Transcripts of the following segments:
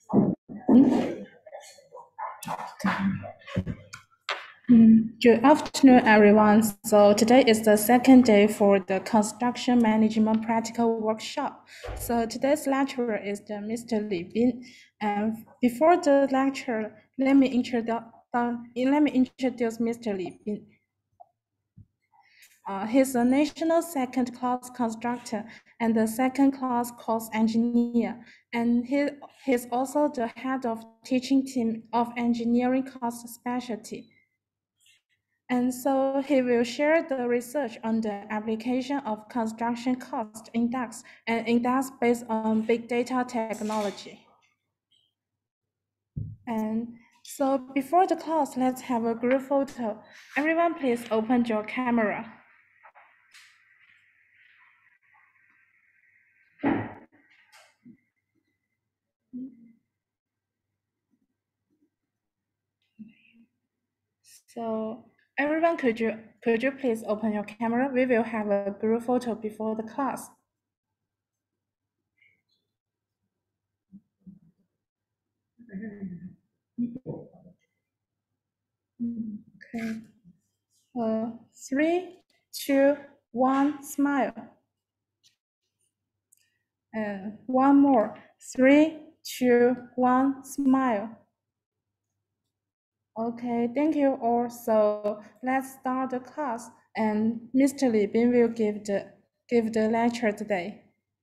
Good afternoon, everyone. So today is the second day for the construction management practical workshop. So today's lecturer is Mr. Li Bin. And before the lecture, let me introduce Mr. Li Bin. He's a national second-class constructor and a second-class course engineer, and he's also the head of teaching team of engineering cost specialty. And so he will share the research on the application of construction cost index and index based on big data technology. And so before the class, let's have a group photo. Everyone please open your camera. So everyone, could you please open your camera? We will have a group photo before the class. Okay. 3, 2, 1, smile. And one more. 3, 2, 1, smile. Okay, thank you all. So let's start the class, and Mr. Li Bin will give the lecture today.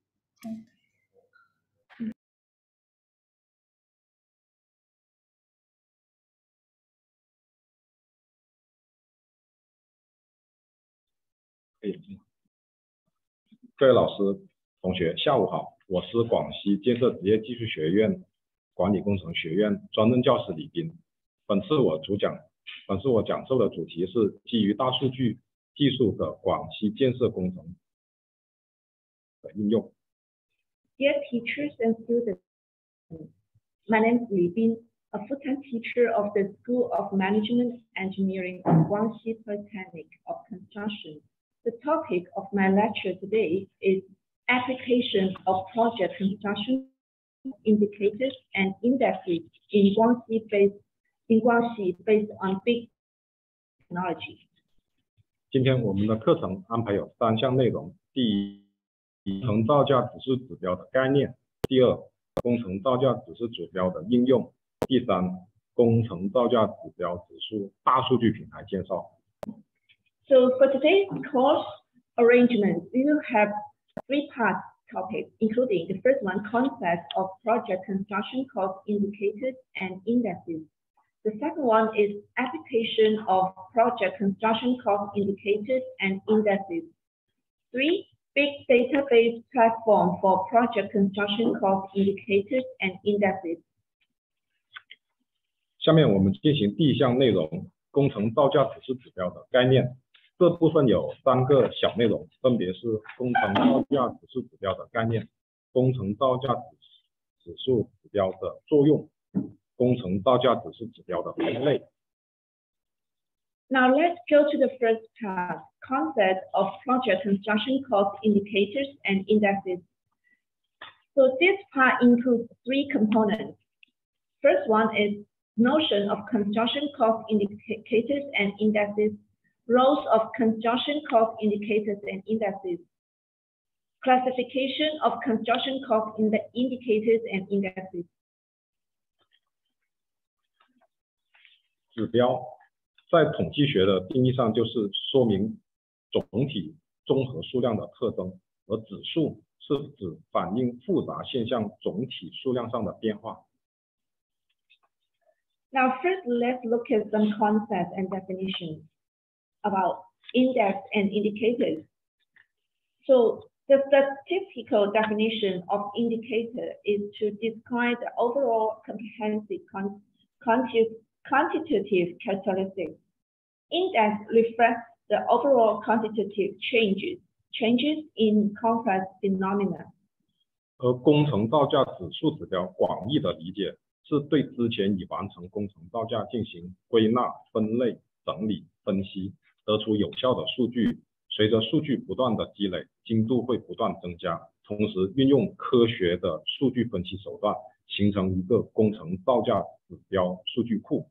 各位老师、同学，下午好，我是广西建设职业技术学院管理工程学院专任教师李斌。本次我讲授的主题是基于大数据技术的广西建设工程的应用。 Dear teachers and students, my name is Li Bin, a full-time teacher of the School of Management Engineering of Guangxi Polytechnic of Construction. The topic of my lecture today is application of project construction indicators and indexes in Guangxi based on big technology. 今天我们的课程安排有3项内容：第一，工程造价指数指标的概念；第二，工程造价指数指标的应用；第三，工程造价指标指数大数据平台介绍。 So for today's course arrangement, we will have 3-part topics, including the first one, concept of project construction cost indicators and indexes. The second one is application of project construction cost indicators and indexes. 3, big database platform for project construction cost indicators and indexes. 下面我们进行第一项内容，工程造价指数指标的概念。这部分有3个小内容，分别是工程造价指数指标的概念、工程造价指数指标的作用、工程造价指数指标的分类。 Now let's go to the first part, concept of project construction cost indicators and indexes. So this part includes 3 components. First one is notion of construction cost indicators and indexes, roles of construction cost indicators and indexes, classification of construction cost indicators and indexes. 指标在统计学的定义上就是说明总体综合数量的特征，而指数是指反映复杂现象总体数量上的变化。 Now first let's look at some concepts and definitions about index and indicators. So the statistical definition of indicator is to describe the overall comprehensive quantitative characteristics. Index reflects the overall quantitative changes in complex phenomena. 而工程造价指数指标广义的理解是对之前已完成工程造价进行归纳、分类、整理、分析，得出有效的数据。随着数据不断的积累，精度会不断增加，同时运用科学的数据分析手段， 形成一个工程造价指标数据库。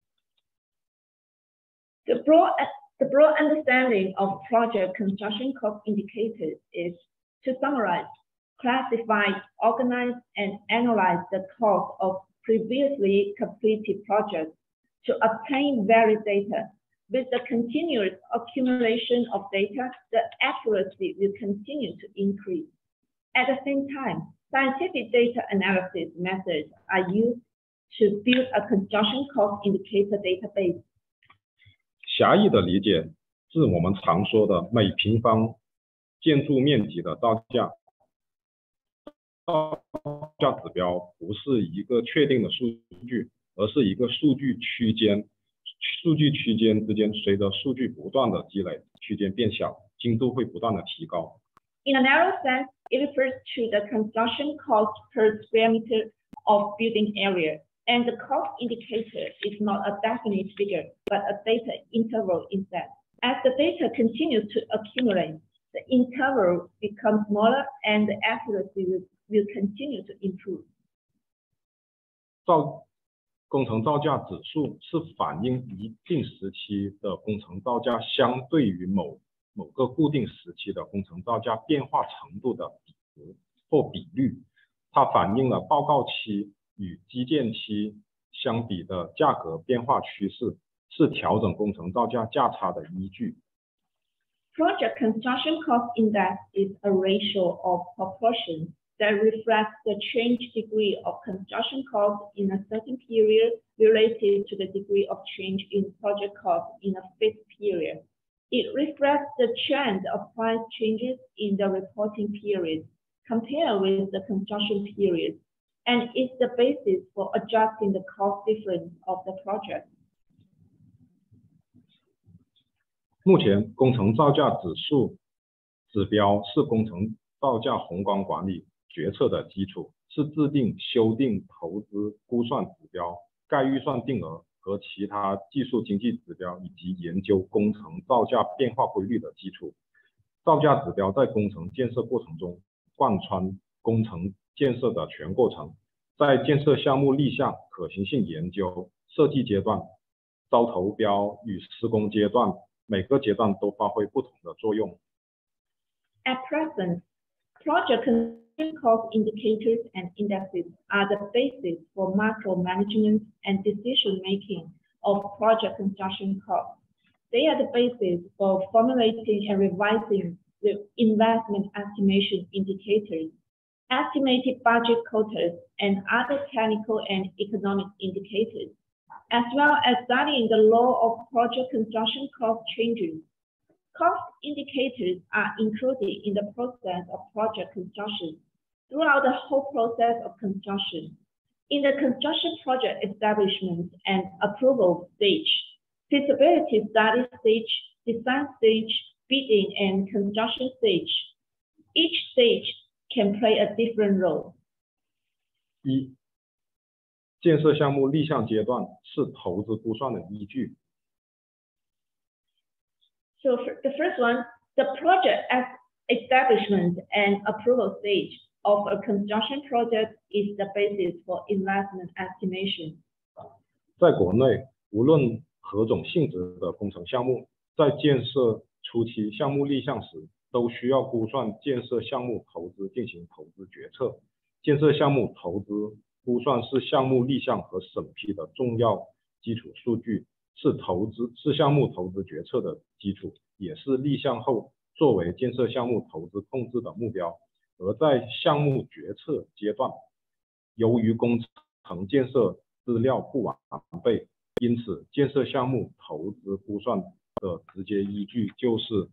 The broad understanding of project construction cost indicators is to summarize, classify, organize, and analyze the cost of previously completed projects to obtain varied data. With the continuous accumulation of data, the accuracy will continue to increase. At the same time, scientific data analysis methods are used to build a construction cost indicator database. 狭义的理解是我们常说的每平方建筑面积的造价。造价指标不是一个确定的数据，而是一个数据区间。数据区间之间随着数据不断的积累，区间变小，精度会不断的提高。 In a narrow sense, it refers to the construction cost per square meter of building area, and the cost indicator is not a definite figure, but a data interval instead. As the data continues to accumulate, the interval becomes smaller and the accuracy will continue to improve. 工程造价指数是反映一定时期的工程造价相对于某个固定时期的工程造价变化程度的比值或比率。它反映了报告期与基建期相比的价格变化趋势，是调整工程造价价差的依据。 Project construction cost index is a ratio of proportions that reflects the change degree of construction cost in a certain period related to the degree of change in project cost in a fixed period. It reflects the trend of price changes in the reporting period compared with the construction period, and is the basis for adjusting the cost difference of the project. 目前，工程造价指数指标是工程造价宏观管理决策的基础，是制定、修订投资估算指标、概预算定额和其他技术经济指标，以及研究工程造价变化规律的基础。造价指标在工程建设过程中贯穿工程建设的全过程，在建设项目立项、可行性研究、设计阶段、招投标与施工阶段，每个阶段都发挥不同的作用。 At present, project construction cost indicators and indexes are the basis for micromanagement and decision-making of project construction costs. They are the basis for formulating and revising the investment estimation indicators, estimated budget quotas, and other technical and economic indicators, as well as studying the law of project construction cost changes. Cost indicators are included in the process of project construction throughout the whole process of construction. In the construction project establishment and approval stage, feasibility study stage, design stage, bidding, and construction stage. Each stage can play a different role. 一、建设项目立项阶段是投资估算的依据。 So for the first one, the project establishment and approval stage of a construction project is the basis for investment estimation. 在国内，无论何种性质的工程项目，在建设初期项目立项时，都需要估算建设项目投资进行投资决策。建设项目投资估算是项目立项和审批的重要基础数据，是项目投资决策的基础，也是立项后作为建设项目投资控制的目标。而在项目决策阶段，由于工程建设资料不完备，因此建设项目投资估算的直接依据就是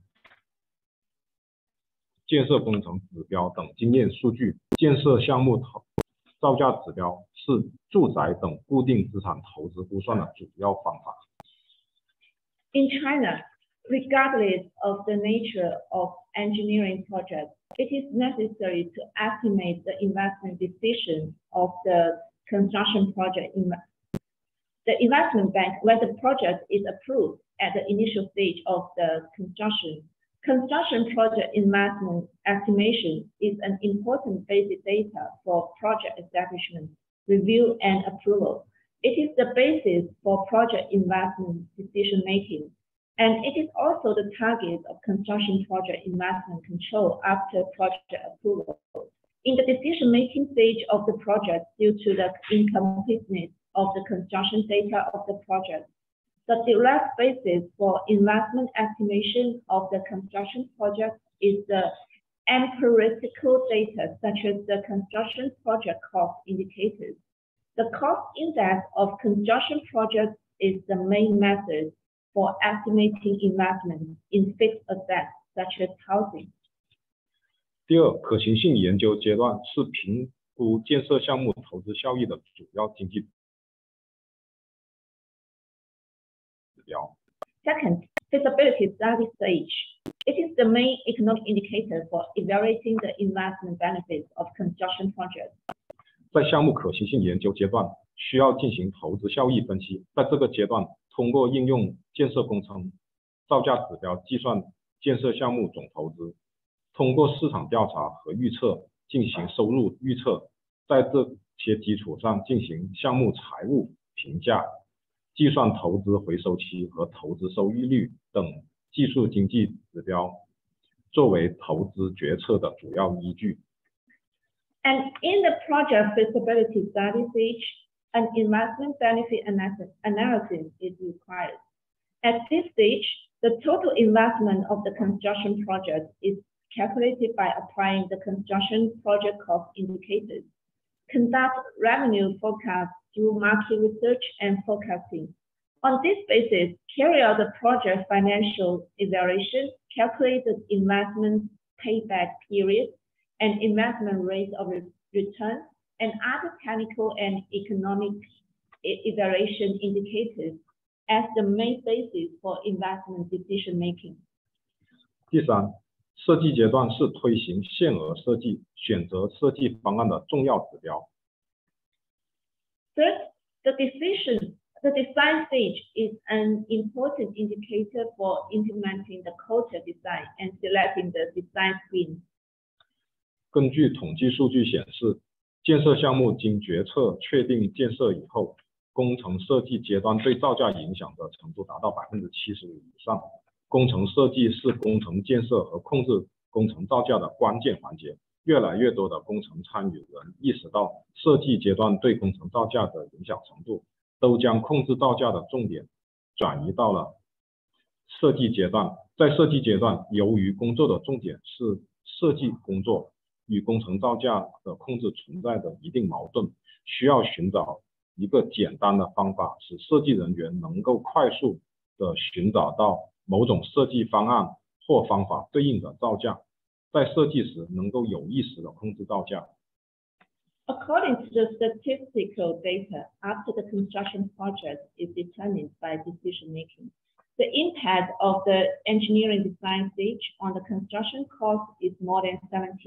建设工程指标等经验数据。建设项目造价指标是住宅等固定资产投资估算的主要方法。 In China, regardless of the nature of engineering projects, it is necessary to estimate the investment decision of the construction project. The investment bank, when the project is approved at the initial stage of the construction. Construction project investment estimation is an important basic data for project establishment review, and approval. It is the basis for project investment decision making, and it is also the target of construction project investment control after project approval. In the decision-making stage of the project, due to the incompleteness of the construction data of the project, the direct basis for investment estimation of the construction project is the empirical data, such as the construction project cost indicators. The cost index of construction projects is the main method for estimating investment in fixed assets, such as housing. 第二，可行性研究阶段是评估建设项目投资效益的主要经济指标。 Second, feasibility study stage. It is the main economic indicator for evaluating the investment benefits of construction projects. 在项目可行性研究阶段，需要进行投资效益分析。在这个阶段，通过应用建设工程造价指标计算建设项目总投资。通过市场调查和预测进行收入预测，在这些基础上进行项目财务评价，计算投资回收期和投资收益率等技术经济指标，作为投资决策的主要依据。 And in the project feasibility study stage, an investment benefit analysis is required. At this stage, the total investment of the construction project is calculated by applying the construction project cost indicators, conduct revenue forecasts through market research and forecasting. On this basis, carry out the project financial evaluation, calculate the investment payback period and investment rate of return, and other technical and economic evaluation indicators as the main basis for investment decision making. 第三，设计阶段是推行限额设计、选择设计方案的重要指标。 Third, the design stage is an important indicator for implementing the quota design and selecting the design scheme. 根据统计数据显示，建设项目经决策确定建设以后，工程设计阶段对造价影响的程度达到75%以上。工程设计是工程建设和控制工程造价的关键环节。越来越多的工程参与人意识到设计阶段对工程造价的影响程度，都将控制造价的重点转移到了设计阶段。在设计阶段，由于工作的重点是设计工作与工程造价的控制存在的一定矛盾，需要寻找一个简单的方法，使设计人员能够快速的寻找到某种设计方案或方法对应的造价，在设计时能够有意识的控制造价。 According to the statistical data, after the construction project is determined by decision making, the impact of the engineering design stage on the construction cost is more than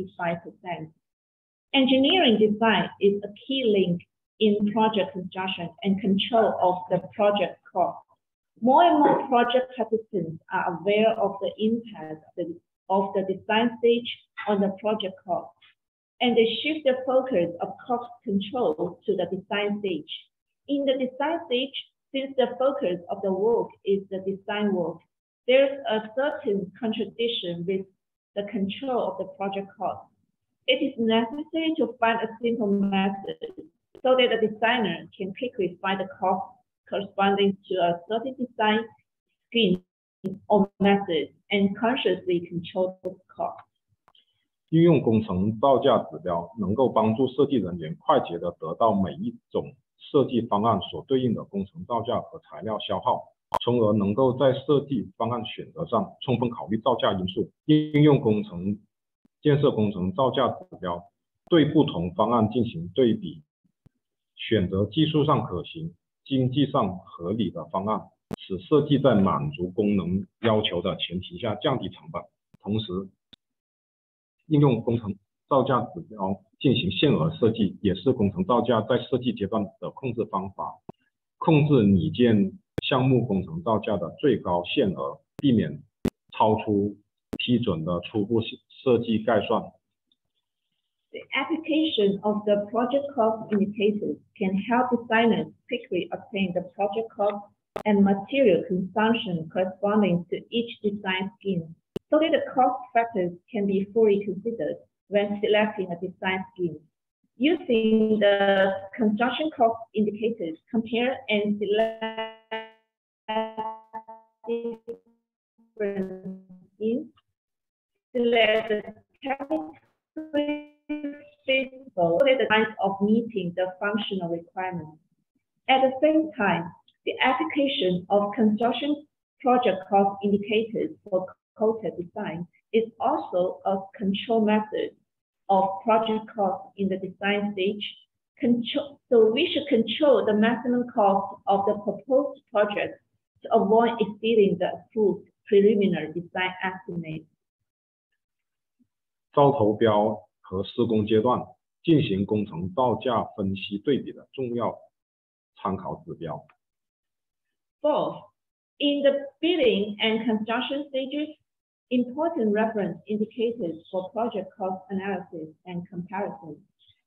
75%. Engineering design is a key link in project construction and control of the project cost. More and more project participants are aware of the impact of the design stage on the project cost, and they shift the focus of cost control to the design stage. In the design stage, since the focus of the work is the design work, there's a certain contradiction with the control of the project cost. It is necessary to find a simple method so that the designer can quickly find the cost corresponding to a certain design scheme or method and consciously control the cost. 运用工程造价指标能够帮助设计人员快捷地得到每一种设计方案所对应的工程造价和材料消耗，从而能够在设计方案选择上充分考虑造价因素。应用建设工程造价指标，对不同方案进行对比，选择技术上可行、经济上合理的方案，使设计在满足功能要求的前提下降低成本。同时，应用工程造价指标进行限额设计，也是工程造价在设计阶段的控制方法，控制拟建项目工程造价的最高限额，避免超出批准的初步设计概算。 The application of the project cost indicators can help designers quickly obtain the project cost and material consumption corresponding to each design scheme, so that the cost factors can be fully considered when selecting a design scheme. Using the construction cost indicators, compare and select different schemes. Select the feasible at the time of meeting the functional requirements. At the same time, the application of construction project cost indicators for quota design is also a control method of project cost in the design stage. So we should control the maximum cost of the proposed project to avoid exceeding the approved preliminary design estimate. 招投标和施工阶段进行工程造价分析对比的重要参考指标。 Fourth, in the bidding and construction stages, important reference indicators for project cost analysis and comparison.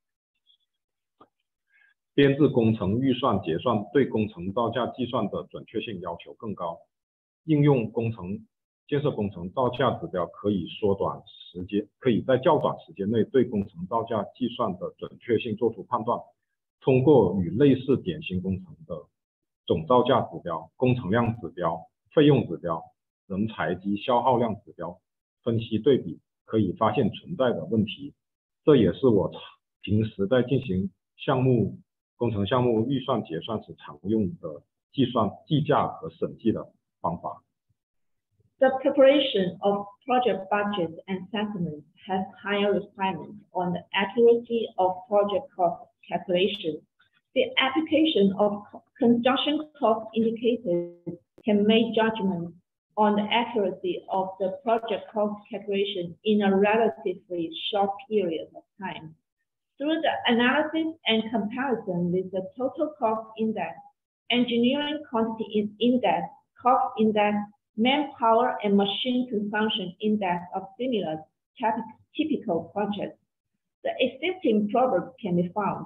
编制工程预算结算对工程造价计算的准确性要求更高。应用建设工程造价指标可以在较短时间内对工程造价计算的准确性作出判断。通过与类似典型工程的总造价指标、工程量指标、费用指标、人才及消耗量指标分析对比，可以发现存在的问题。这也是我平时在进行工程项目预算结算时常用的计价和审计的方法。 The preparation of project budgets and settlements has higher requirements on the accuracy of project cost calculation. The application of construction cost indicators can make judgments on the accuracy of the project cost calculation in a relatively short period of time. Through the analysis and comparison with the total cost index, engineering quantity index, cost index, manpower and machine consumption index of similar typical projects, the existing problems can be found.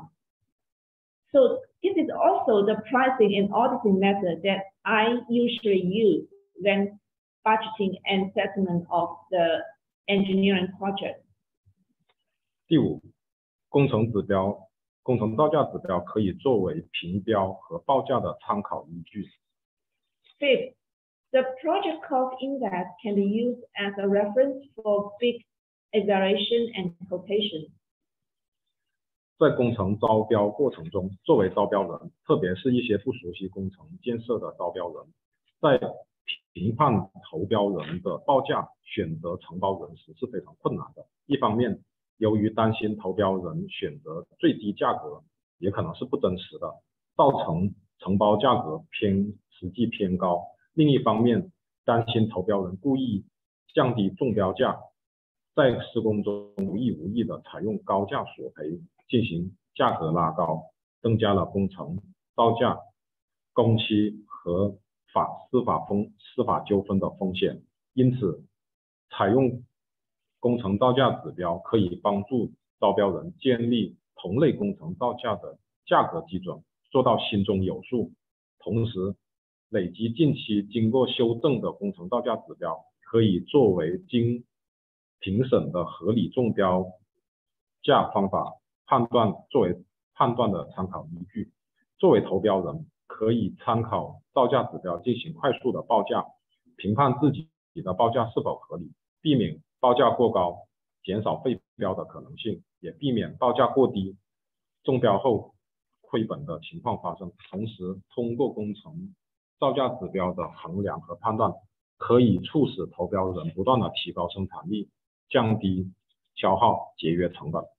So this is also the pricing and auditing method that I usually use when budgeting and settlement of the engineering project. 第五，工程造价指标可以作为评标和报价的参考依据。 Fifth, the project cost index can be used as a reference for bid evaluation and quotation. 在工程招标过程中，作为招标人，特别是一些不熟悉工程建设的招标人，在评判投标人的报价、选择承包人时是非常困难的。一方面，由于担心投标人选择最低价格也可能是不真实的，造成承包价格实际偏高。另一方面，担心投标人故意降低中标价，在施工中有意无意的采用高价索赔，进行价格拉高，增加了工程造价、工期和司法纠纷的风险。因此，采用工程造价指标可以帮助招标人建立同类工程造价的价格基准，做到心中有数。同时，累积近期经过修正的工程造价指标，可以作为经评审的合理中标价方法作为判断的参考依据。作为投标人，可以参考造价指标进行快速的报价，评判自己的报价是否合理，避免报价过高，减少废标的可能性，也避免报价过低，中标后亏本的情况发生。同时，通过工程造价指标的衡量和判断，可以促使投标人不断的提高生产力，降低消耗，节约成本。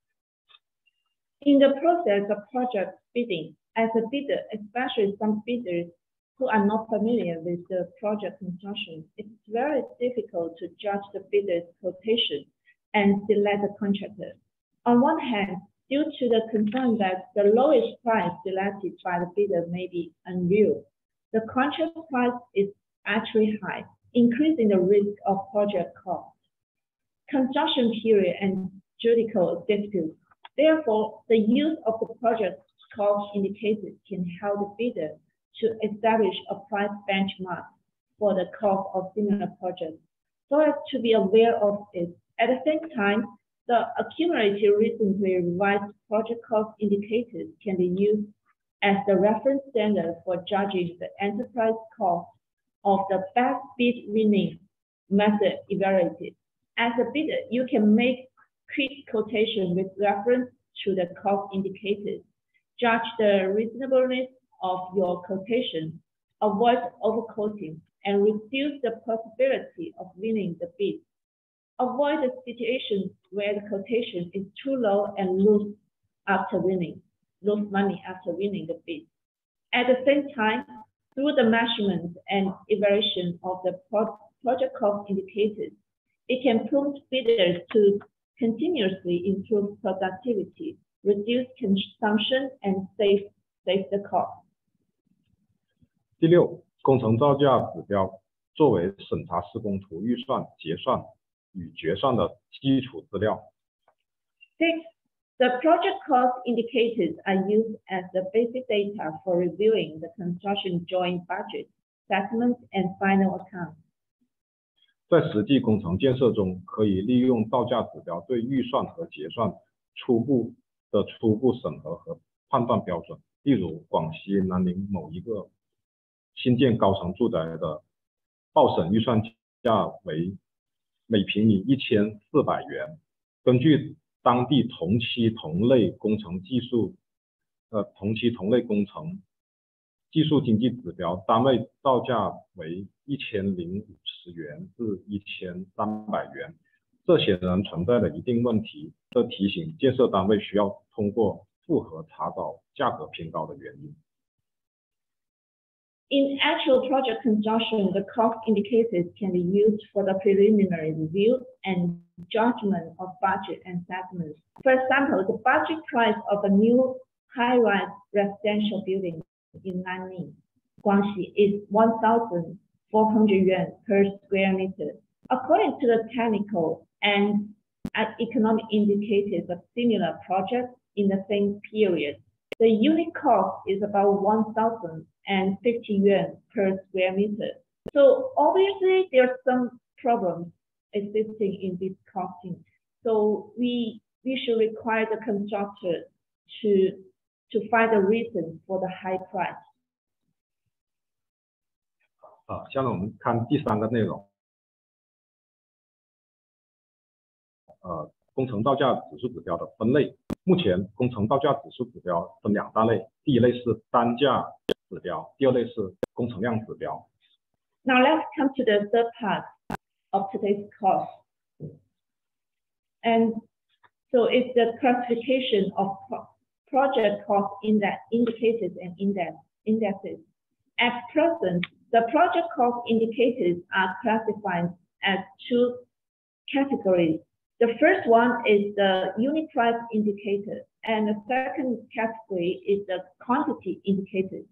In the process of project bidding, as a bidder, especially some bidders who are not familiar with the project construction, it's very difficult to judge the bidder's quotation and select the contractor. On one hand, due to the concern that the lowest price selected by the bidder may be unreal, the contract price is actually high, increasing the risk of project cost. Construction period and judicial disputes Therefore, the use of the project cost indicators can help the bidder to establish a price benchmark for the cost of similar projects, so as to be aware of it. At the same time, the accumulative recently revised project cost indicators can be used as the reference standard for judging the enterprise cost of the best bid winning method evaluated. As a bidder, you can make quick quotation with reference to the cost indicators, judge the reasonableness of your quotation, avoid overquoting, and reduce the possibility of winning the bid. Avoid the situation where the quotation is too low and lose money after winning the bid. At the same time, through the measurement and evaluation of the project cost indicators, it can prompt bidders to continuously improve productivity, reduce consumption, and save the cost. 第六，工程造价指标作为审查施工图预算、结算与决算的基础资料。 Six, the project cost indicators are used as the basic data for reviewing the construction joint budget, settlement, and final account. 在实际工程建设中，可以利用造价指标对预算和结算初步审核和判断标准。例如，广西南宁某一个新建高层住宅的报审预算价为每平米1400元。根据当地同期同类工程技术经济指标，单位造价为1050元至1300元，这显然存在了一定问题，这提醒建设单位需要通过复核查找价格偏高的原因。 In actual project construction, the cost indicators can be used for the preliminary review and judgment of budget and settlements. For example, the budget price of a new high-rise residential building in Nanning, Guangxi is 1,400 yuan per square meter. According to the technical and economic indicators of similar projects in the same period, the unit cost is about 1,050 yuan per square meter. So obviously there's some problems existing in this costing. So we should require the constructor to find a reason for the high price. 下面我们看第三个内容。工程造价指数指标的分类。目前工程造价指数指标分两大类，第一类是单价指标，第二类是工程量指标。 Now let's come to the third part of today's course. And so it's the classification of project cost indicators and indexes. At present, the project cost indicators are classified as two categories. The first one is the unit price indicator, and the second category is the quantity indicator.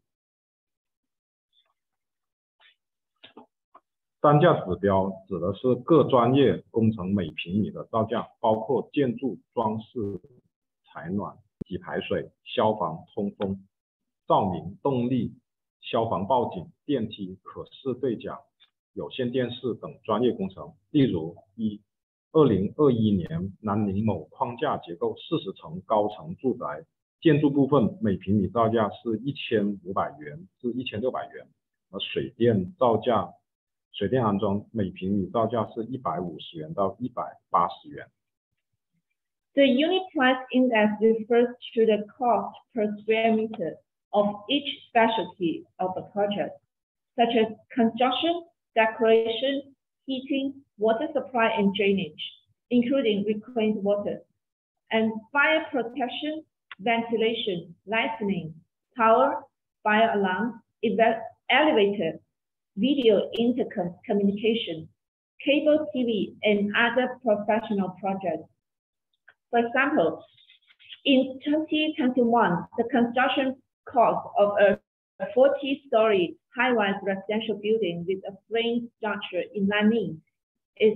单价指标指的是各专业工程每平米的造价，包括建筑、装饰、采暖及排水、消防、通风、照明、动力、消防报警、电梯、可视对讲、有线电视等专业工程。例如2021年南宁某框架结构40层高层住宅，建筑部分每平米造价是1500元至1600元，而水电安装每平米造价是150元到180元。 The unit price index refers to the cost per square meter of each specialty of the project, such as construction, decoration, heating, water supply and drainage, including reclaimed water, and fire protection, ventilation, lighting, power, fire alarm, elevator, video intercommunication, cable TV, and other professional projects. For example, in 2021, the construction cost of a 40-story high-rise residential building with a frame structure in Nanning is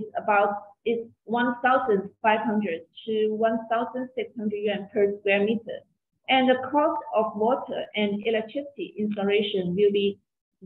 1,500 to 1,600 yuan per square meter, and the cost of water and electricity installation will be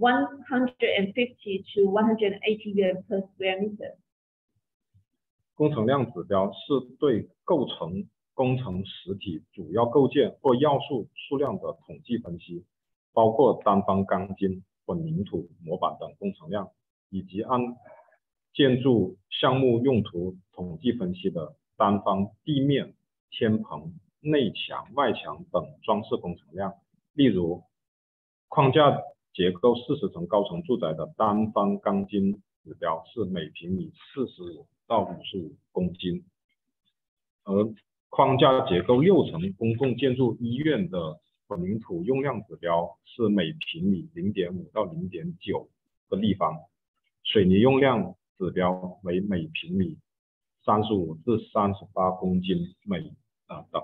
150 to 180 yuan per square meter. 工程量指标是对构成工程实体主要构件或要素数量的统计分析，包括单方钢筋、混凝土、模板等工程量，以及按建筑项目用途统计分析的单方地面、天棚、内墙、外墙等装饰工程量。例如，框架结构40层高层住宅的单方钢筋指标是每平米45到55公斤，而框架结构6层公共建筑医院的混凝土用量指标是每平米 0.5 到 0.9 个立方，水泥用量指标为每平米35至38公斤等。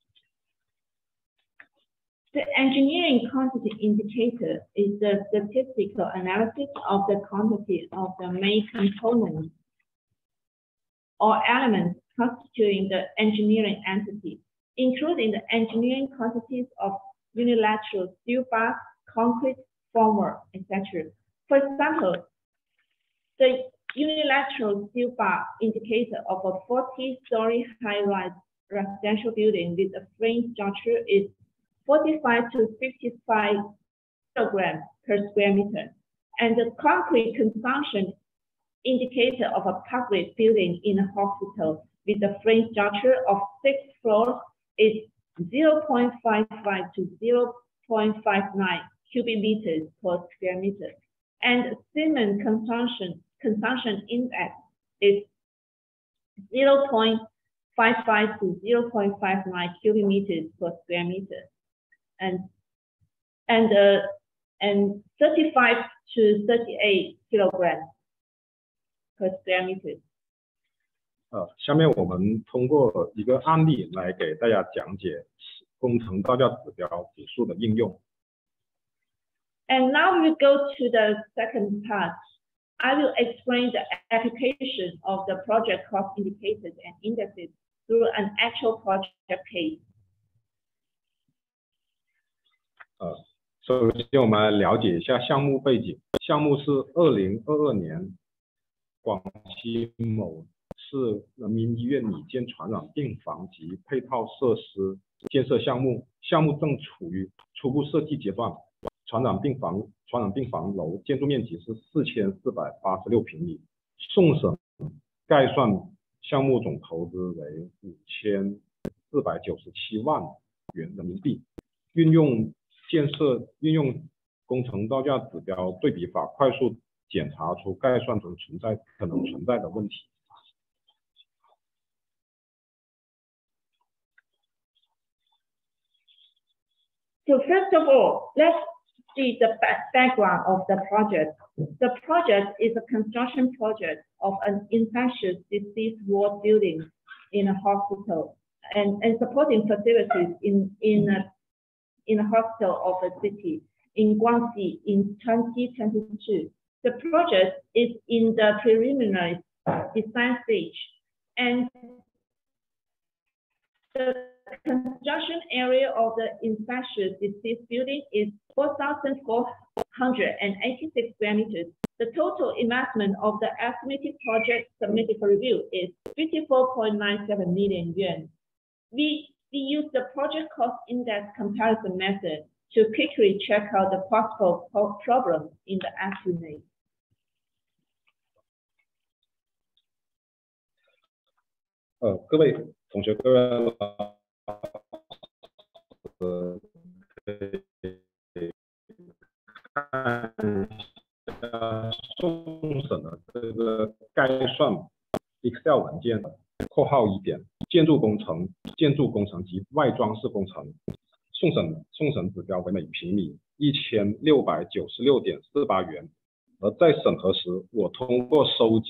The engineering quantity indicator is the statistical analysis of the quantity of the main components or elements constituting the engineering entity, including the engineering quantities of unilateral steel bar, concrete formwork, etc. For example, the unilateral steel bar indicator of a 40-story high-rise residential building with a frame structure is 45 to 55 kilograms per square meter, and the concrete consumption indicator of a public building in a hospital with a frame structure of 6 floors is 0.55 to 0.59 cubic meters per square meter, and cement consumption index is 0.55 to 0.59 cubic meters per square meter, and 35 to 38 kilograms per square meter. 下面我们通过一个案例来给大家讲解工程造价指标指数的应用。 And now we go to the second part. I will explain the application of the project cost indicators and indexes through an actual project case. 首先我们来了解一下项目背景。项目是2022年广西某市人民医院拟建传染病房及配套设施建设项目，项目正处于初步设计阶段。传染病房楼建筑面积是4486平米，送审概算项目总投资为5497万元人民币。运用工程造价指标对比法，快速检查出概算中可能存在的问题。 So first of all, let's see the background of the project. The project is a construction project of an infectious disease ward building in a hospital and supporting facilities in a hospital of a city in Guangxi in 2022. The project is in the preliminary design stage, and the construction area of the infectious disease building is 4,486 square meters. The total investment of the estimated project submitted for review is 54.97 million yuan. We use the project cost index comparison method to quickly check out the possible problems in the estimate. 各位同学，各位看一下送审的这个概算 Excel 文件括号1点，建筑工程及外装饰工程，送审指标为每平米1696.48元，而在审核时，我通过收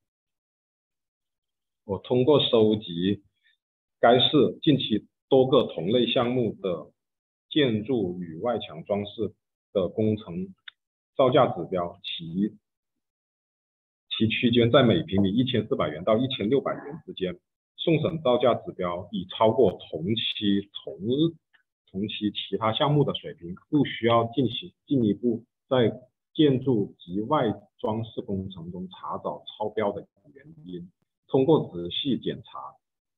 集该市近期多个同类项目的建筑与外墙装饰的工程造价指标，其其区间在每平米1400元到1600元之间。送审造价指标已超过同期其他项目的水平，不需要进一步在建筑及外装饰工程中查找超标的原因。通过仔细检查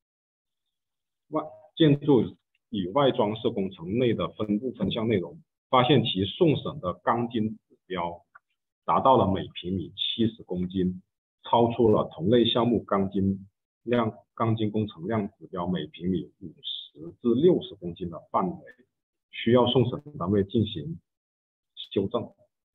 建筑与外装饰工程内的分部分项内容，发现其送审的钢筋指标达到了每平米70公斤，超出了同类项目钢筋工程量指标每平米50至60公斤的范围，需要送审单位进行修正。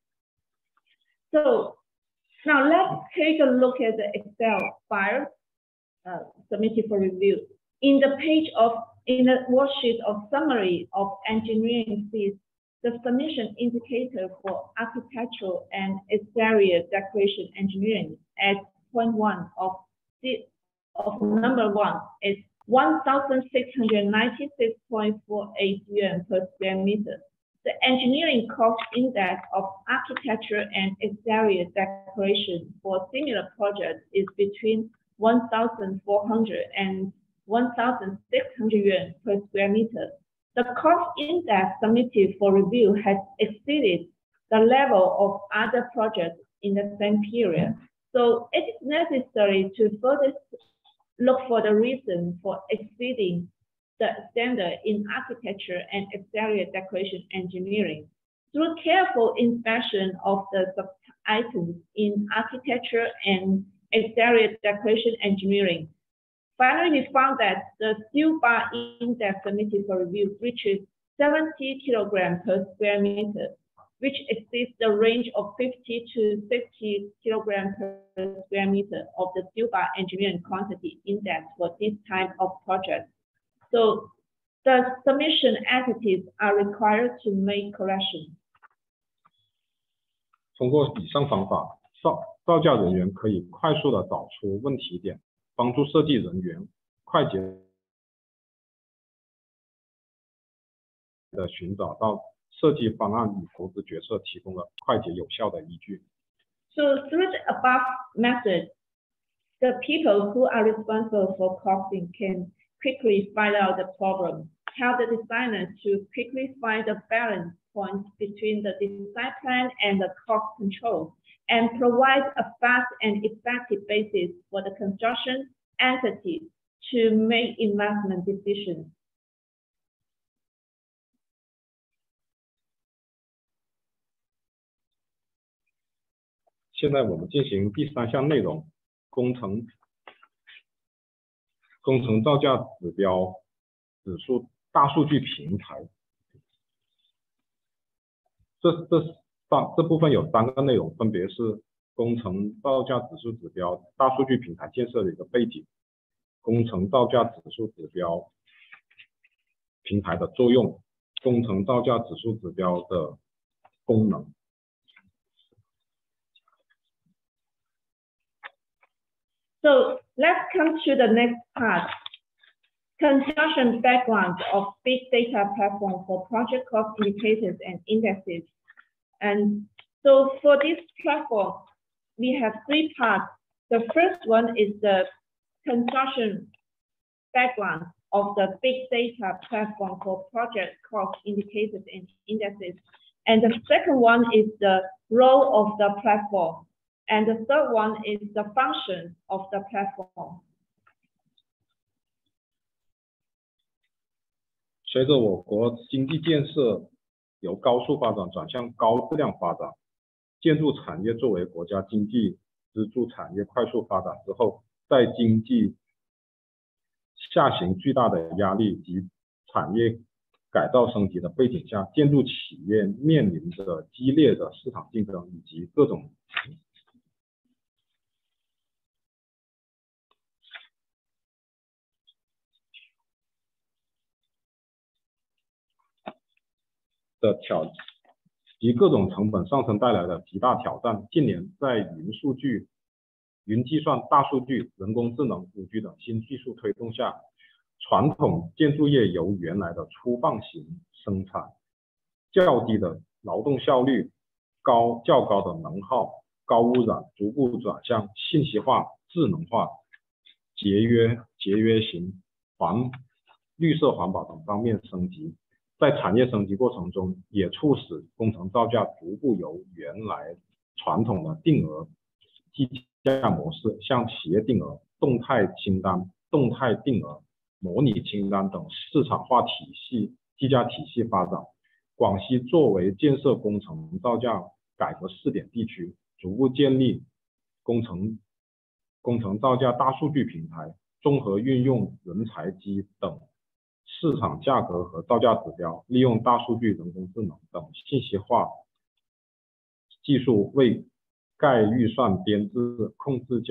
So now let's take a look at the Excel file submitted for review. In the worksheet of summary of engineering fees, the submission indicator for architectural and exterior decoration engineering at point 1 of number 1 is 1,696.48 yuan per square meter. The engineering cost index of architecture and exterior decoration for similar projects is between 1,400 and 1,600 yuan per square meter. The cost index submitted for review has exceeded the level of other projects in the same period. So it is necessary to further look for the reason for exceeding the standard in architecture and exterior decoration engineering. Through careful inspection of the sub-items in architecture and exterior decoration engineering, finally we found that the steel bar index submitted for review reaches 70 kilograms per square meter, which exceeds the range of 50 to 60 kilograms per square meter of the steel bar engineering quantity index for this type of project. So the submission entities are required to make corrections. 通过以上方法，造价人员可以快速地找出问题点，帮助设计人员快捷地寻找到设计方案与投资决策提供了快捷有效的依据。 So through the above method, the people who are responsible for costing can quickly find out the problem, help the designers to quickly find the balance point between the design plan and the cost control, and provide a fast and effective basis for the construction entities to make investment decisions. 现在我们进行第3项内容，工程造价指标指数大数据平台。这部分有3个内容，分别是工程造价指数指标大数据平台建设的一个背景，工程造价指数指标平台的作用，工程造价指数指标的功能。 So let's come to the next part. Construction background of big data platform for project cost indicators and indexes. And so for this platform, we have 3 parts. The first one is the construction background of the big data platform for project cost indicators and indexes. And the second one is the role of the platform. And the third one is the function of the platform. 随着我国经济建设由高速发展转向高质量发展，建筑产业作为国家经济支柱产业快速发展之后，在经济下行巨大的压力及产业改造升级的背景下，建筑企业面临着激烈的市场竞争以及各种成本上升带来的极大挑战。近年在云计算、大数据、人工智能、5G 等新技术推动下，传统建筑业由原来的粗放型生产、较低的劳动效率、较高的能耗、 高污染逐步转向信息化、智能化、节约型、绿色环保等方面升级。在产业升级过程中，也促使工程造价逐步由原来传统的定额计价模式向企业定额、动态清单、动态定额、模拟清单等市场化计价体系发展。广西作为建设工程造价改革试点地区，逐步建立工程造价大数据平台，综合运用人才机等市场价格和造价指标，利用大数据、人工智能等信息化技术为概预算编制、控制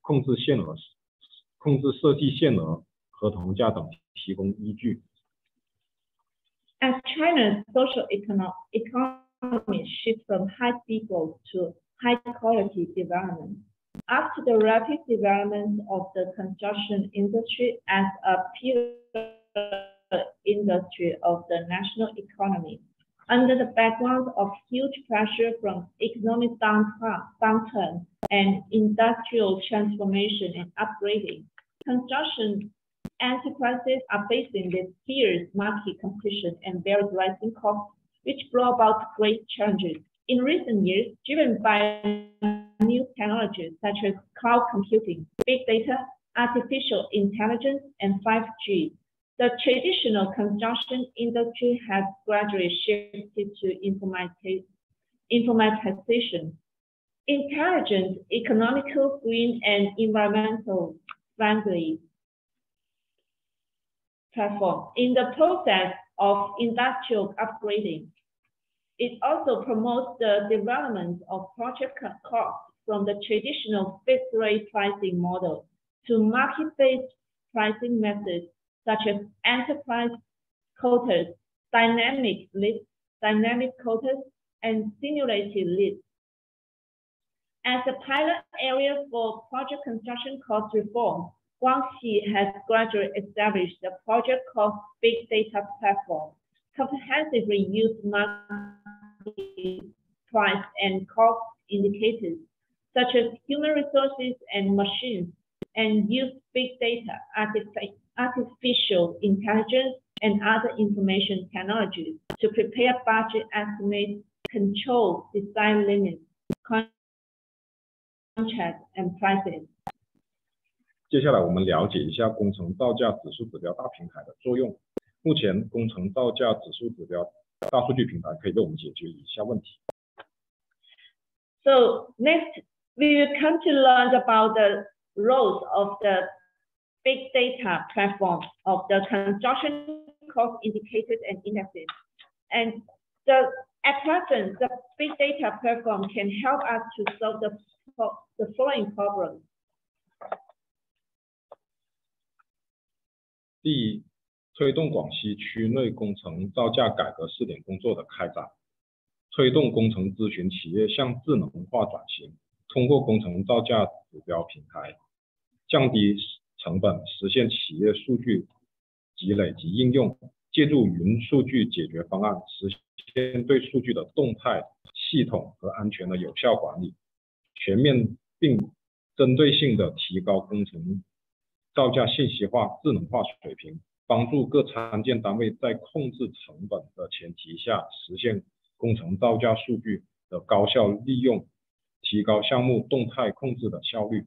设计限额、合同价等提供依据。 As China's social economy shifts from high-speed growth to high-quality development, after the rapid development of the construction industry as a pillar industry of the national economy, under the background of huge pressure from economic downturn and industrial transformation and upgrading, construction enterprises are facing this fierce market competition and very rising costs, which brought about great challenges. In recent years, driven by new technologies such as cloud computing, big data, artificial intelligence, and 5G, the traditional construction industry has gradually shifted to informatization. Intelligent, economical, green, and environmental friendly platform. In the process of industrial upgrading, it also promotes the development of project costs from the traditional fixed rate pricing model to market-based pricing methods such as enterprise quotas, dynamic quotas, and simulated lists. As a pilot area for project construction cost reform, Guangxi has gradually established the project cost big data platform, comprehensively used market price and cost indicators such as human resources and machines, and used big data, artificial intelligence, and other information technologies to prepare budget estimates, control design limits, contracts, and prices. 接下来我们了解一下工程造价指数指标大平台的作用。目前工程造价指数指标大数据平台可以为我们解决以下问题。 So next, we will come to learn about the roles of the big data platform of the construction cost indicators and indexes. And at present, the big data platform can help us to solve the following problems. 第一，推动广西区内工程造价改革试点工作的开展，推动工程咨询企业向智能化转型，通过工程造价指标平台，降低成本，实现企业数据积累及应用，借助云数据解决方案，实现对数据的动态、系统和安全的有效管理，全面并针对性的提高工程造价信息化、智能化水平，帮助各参建单位在控制成本的前提下，实现工程造价数据的高效利用，提高项目动态控制的效率。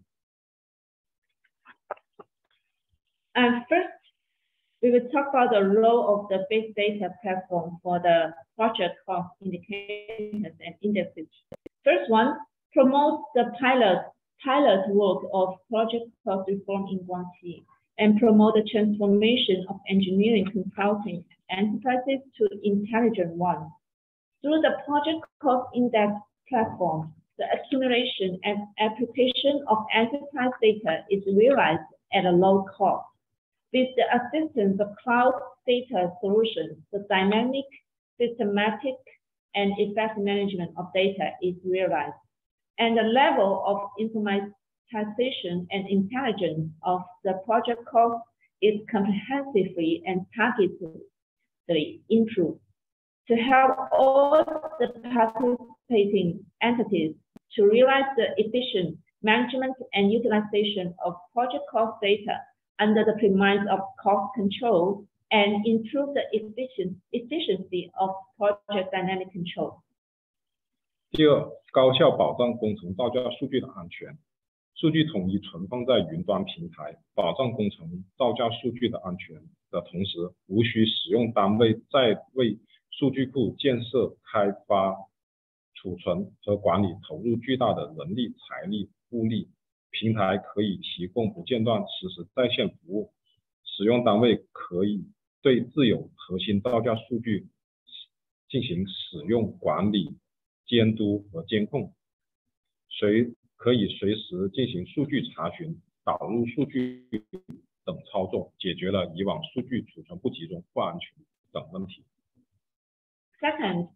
First, we will talk about the role of the big data platform for the project cost indicators and indexes. First one, promote the pilot work of project cost reform in Guangxi and promote the transformation of engineering consulting enterprises to intelligent ones. Through the project cost index platform, the accumulation and application of enterprise data is realized at a low cost. With the assistance of cloud data solutions, the dynamic, systematic, and effective management of data is realized, and the level of informatization and intelligence of the project cost is comprehensively and targetedly improved. To help all the participating entities to realize the efficient management and utilization of project cost data under the premise of cost control and improve the efficiency of project dynamic control. 第二，高效保障工程造价数据的安全。数据统一存放在云端平台，保障工程造价数据的安全的同时，无需使用单位再为数据库建设、开发、储存和管理投入巨大的人力、财力、物力。平台可以提供不间断、实时在线服务，使用单位可以对自有核心造价数据进行使用管理、监督和监控，可以随时进行数据查询、导入数据等操作，解决了以往数据储存不集中、不安全等问题。 Second,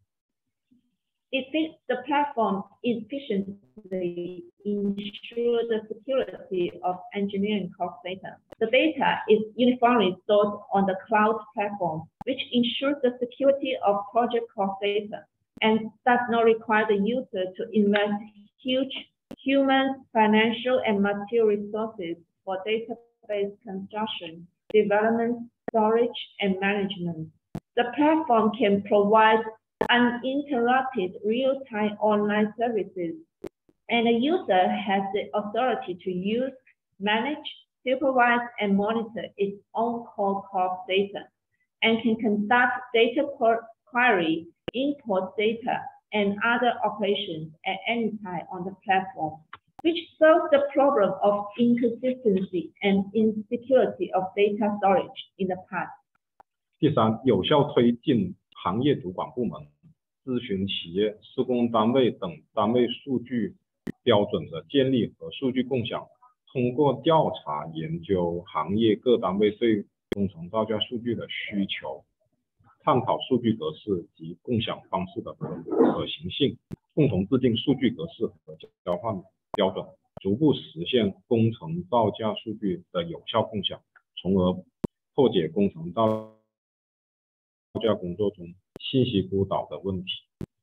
the platform efficiently ensures the security of engineering cost data. The data is uniformly stored on the cloud platform, which ensures the security of project cost data and does not require the user to invest huge human, financial, and material resources for database construction, development, storage, and management. The platform can provide uninterrupted real-time online services, and the user has the authority to use, manage, supervise, and monitor its own core cost data, and can conduct data query, import data, and other operations at any time on the platform, which solves the problem of inconsistency and insecurity of data storage in the past. 第三，有效推进行业主管部门、咨询企业、施工单位等单位数据标准的建立和数据共享，通过调查研究行业各单位对工程造价数据的需求，探讨数据格式及共享方式的可行性，共同制定数据格式和交换标准，逐步实现工程造价数据的有效共享，从而破解工程造价工作中信息孤岛的问题。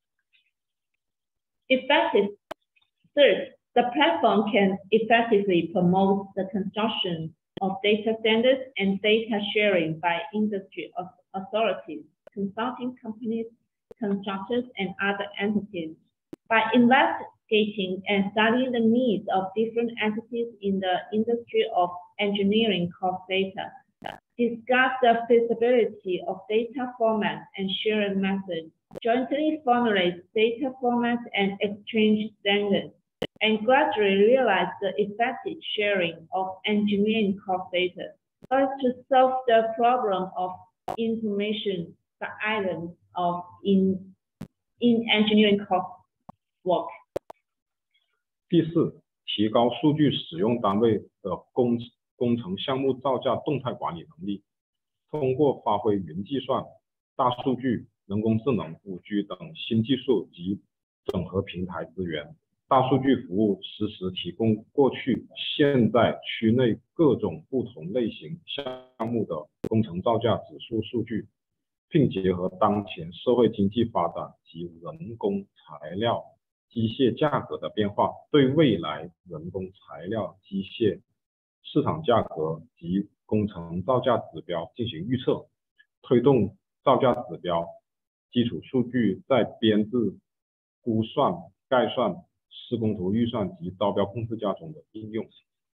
Third, the platform can effectively promote the construction of data standards and data sharing by industry authorities, consulting companies, constructors, and other entities. By investigating and studying the needs of different entities in the industry of engineering cost data, discuss the feasibility of data formats and sharing methods, jointly formulate data formats and exchange standards, and gradually realize the effective sharing of engineering cost data, so as to solve the problem of information islands in engineering cost work. 第四，提高数据使用单位的工程项目造价动态管理能力，通过发挥云计算、大数据、人工智能、5G 等新技术及整合平台资源，大数据服务实时提供过去、现在区内各种不同类型项目的工程造价指数数据，并结合当前社会经济发展及人工材料、机械价格的变化，对未来人工材料、机械市场价格及工程造价指标进行预测，推动造价指标基础数据在编制、估算、概算、施工图预算及招标控制架中的应用。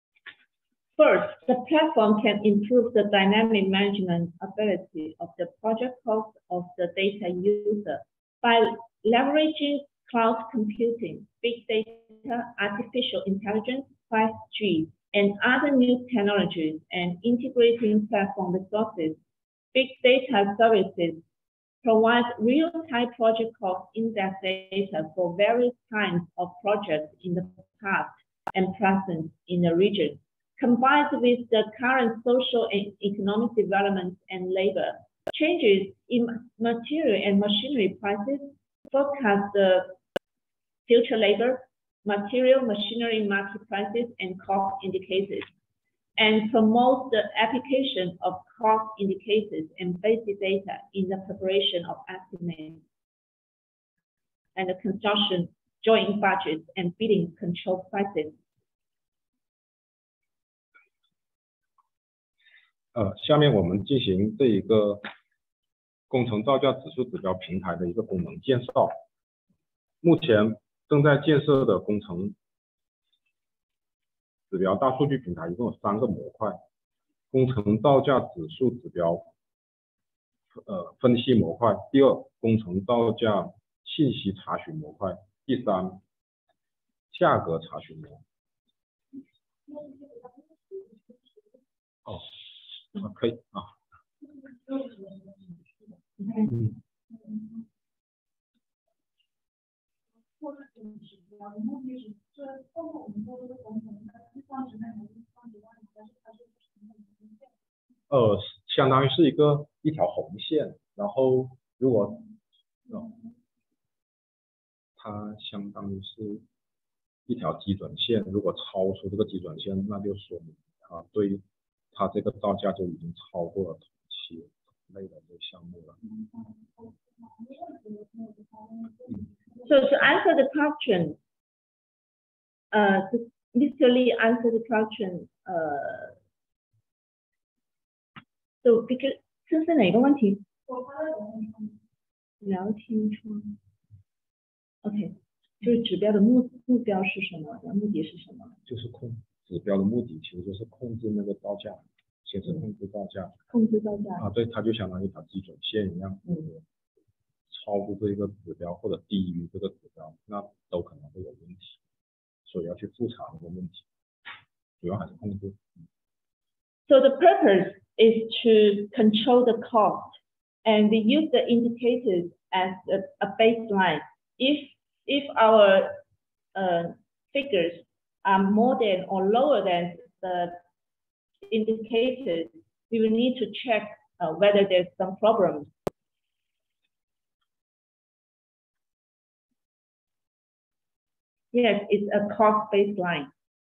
First, the platform can improve the dynamic management ability of the project cost of the data user by leveraging cloud computing, big data, artificial intelligence, 5G, and other new technologies, and integrating platform resources. Big data services provide real-time project cost index data for various kinds of projects in the past and present in the region. Combined with the current social and economic developments and labor, changes in material and machinery prices forecast the future labor, material, machinery market prices, and cost indicators, and promote the application of cost indicators and basic data in the preparation of estimates and the construction joint budgets, and bidding control prices. 下面我们进行这一个工程造价指数指标平台的一个功能介绍。目前正在建设的工程指标大数据平台一共有3个模块：工程造价指数指标分析模块，第2工程造价信息查询模块，第3价格查询模块。可以啊。相当于是一条红线，然后如果它相当于是一条基准线，如果超出这个基准线，那就说明它这个造价就已经超过了同期同类的这个项目了。 So to answer the question, to literally answer the question, so because 这是哪个问题？聊天窗。OK， 就是指标的目标是什么？目的是什么？ 就是指标的目的其实就是控制那个造价，先是控制造价。 控制造价。 对，它就相当于一条基准线一样。超出这个指标或者低于这个指标，那都可能会有问题，所以要去复查这个问题，主要还是控制。 So the purpose is to control the cost, and we use the indicators as a baseline. If our figures are more than or lower than the indicators, we will need to check whether there's some problems. Yes, it's a cost baseline.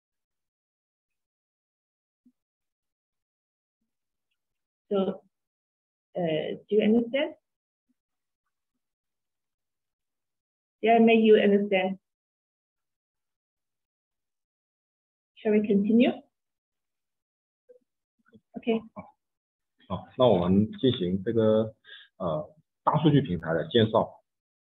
So, do you understand? Yeah, may you understand? Shall we continue? Okay. 好，那我们进行这个大数据平台的介绍。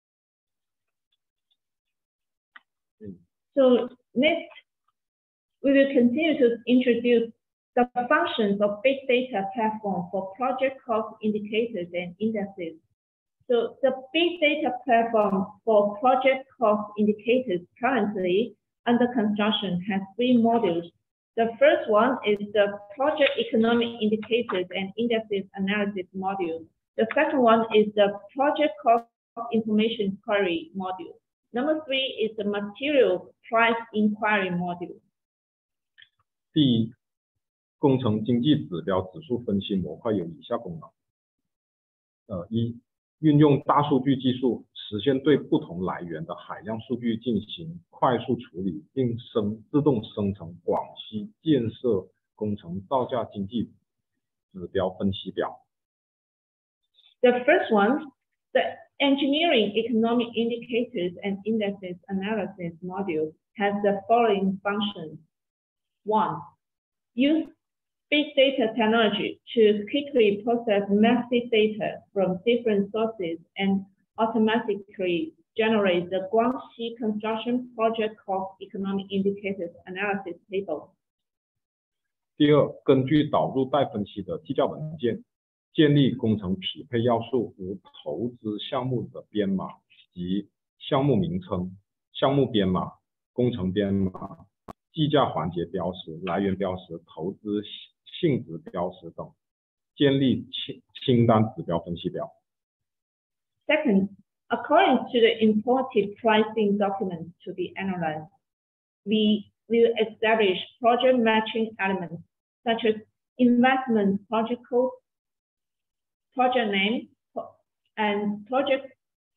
So next, we will continue to introduce the functions of big data platform for project cost indicators and indexes. So the big data platform for project cost indicators currently under construction has 3 modules. The first one is the project economic indicators and indexes analysis module. The second one is the project cost information query module. Number 3 is the material price inquiry module. 第一，工程经济指标指数分析模块有以下功能。一，运用大数据技术，实现对不同来源的海量数据进行快速处理，并自动生成广西建设工程造价经济指标分析表。 The first one, the Engineering Economic Indicators and Indexes Analysis module has the following functions. 1. Use big data technology to quickly process massive data from different sources and automatically generate the Guangxi Construction Project Cost Economic Indicators Analysis Table. 第二，根据导入待分析的计价文件，建立工程匹配要素，如投资项目的编码及项目名称、项目编码、工程编码、计价环节标识、来源标识、投资性质标识等，建立清单指标分析表。 Second, according to the imported pricing documents to be analyzed, we will establish project matching elements such as investment project code, project name, and project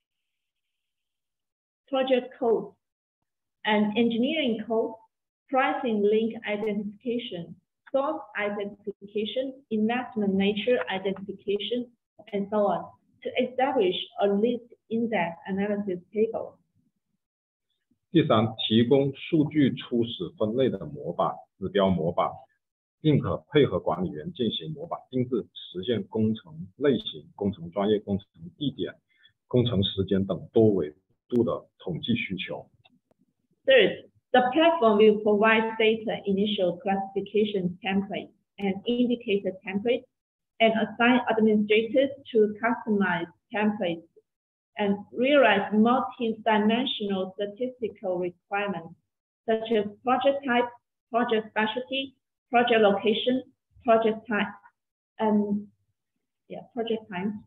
code, and engineering code, pricing link identification, source identification, investment nature identification, and so on, to establish a list index analysis table. 第三，提供数据初始分类的模板、指标模板，并可配合管理员进行模板定制，实现工程类型、工程专业、工程地点、工程时间等多维度的统计需求。 Third, the platform will provide data initial classification templates and indicator templates and assign administrators to customize templates and realize multi-dimensional statistical requirements such as project type, project specialty, project location, project type, and project time.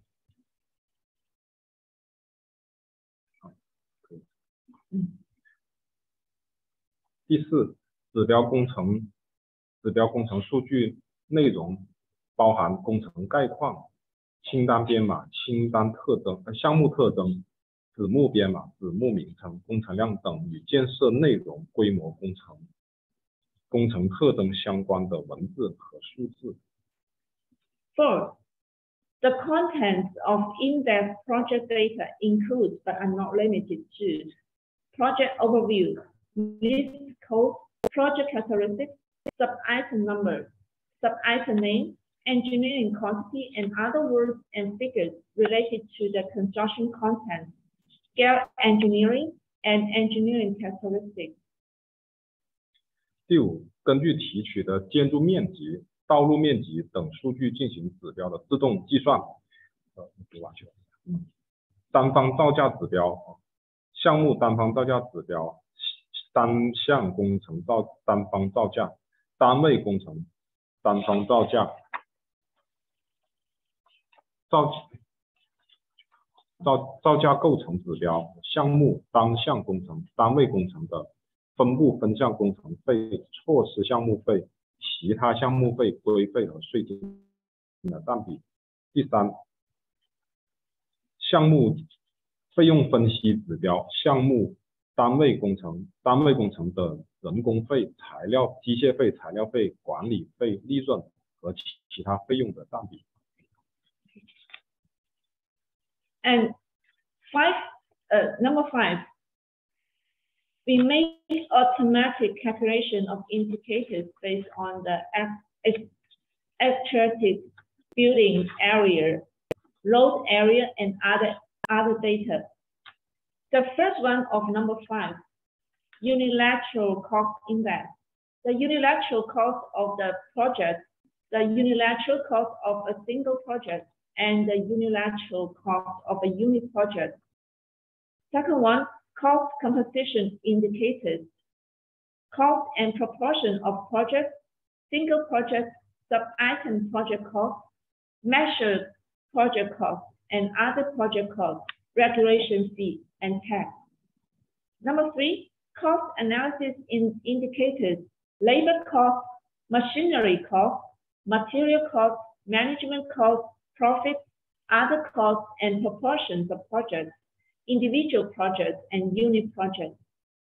第四，指标工程数据内容包含工程概况、清单编码、清单特征、项目特征、子目编码、子目名称、工程量等与建设内容、规模工程特征相关的文字和数字。 Fourth, the contents of in-depth project data include but are not limited to project overview, list code, project characteristics, sub-item numbers, sub-item name, engineering quantity, and other words and figures related to the construction content, scale engineering, and engineering characteristics. 第五，根据提取的建筑面积、道路面积等数据进行指标的自动计算。单方造价指标、项目单方造价指标、单项工程单方造价、单位工程单方造价、造价构成指标、项目单项工程、单位工程的分部分项工程费、措施项目费、其他项目费、规费和税金的占比。第三，项目费用分析指标、项目单位工程的人工费、材料、机械费、材料费、管理费、利润和其他费用的占比。 And number five, we make automatic calculation of indicators based on the extracted building area, road area, and other data. The first one of number five, unilateral cost index. The unilateral cost of the project, the unilateral cost of a single project, and the unilateral cost of a unit project. Second one, cost composition indicators. Cost and proportion of project, single project, sub-item project cost, measured project cost, and other project costs, regulation fee, and tax. Number three, cost analysis indicators, labor cost, machinery cost, material cost, management cost, profit, other costs, and proportions of projects, individual projects, and unit projects.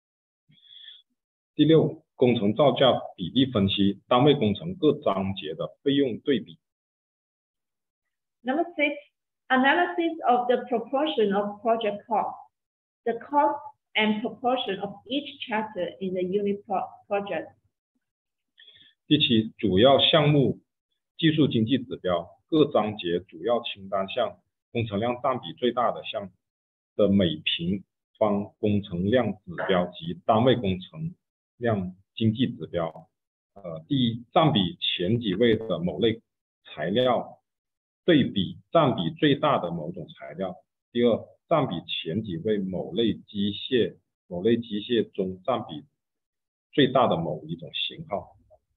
第六，工程造价比例分析，单位工程各章节的费用对比。 Number six, analysis of the proportion of project cost, the cost and proportion of each chapter in the unit project. 第七，主要项目技术经济指标，各章节主要清单项工程量占比最大的项的每平方工程量指标及单位工程量经济指标。第一，占比前几位的某类材料对比占比最大的某种材料。第二，占比前几位某类机械中占比最大的某一种型号。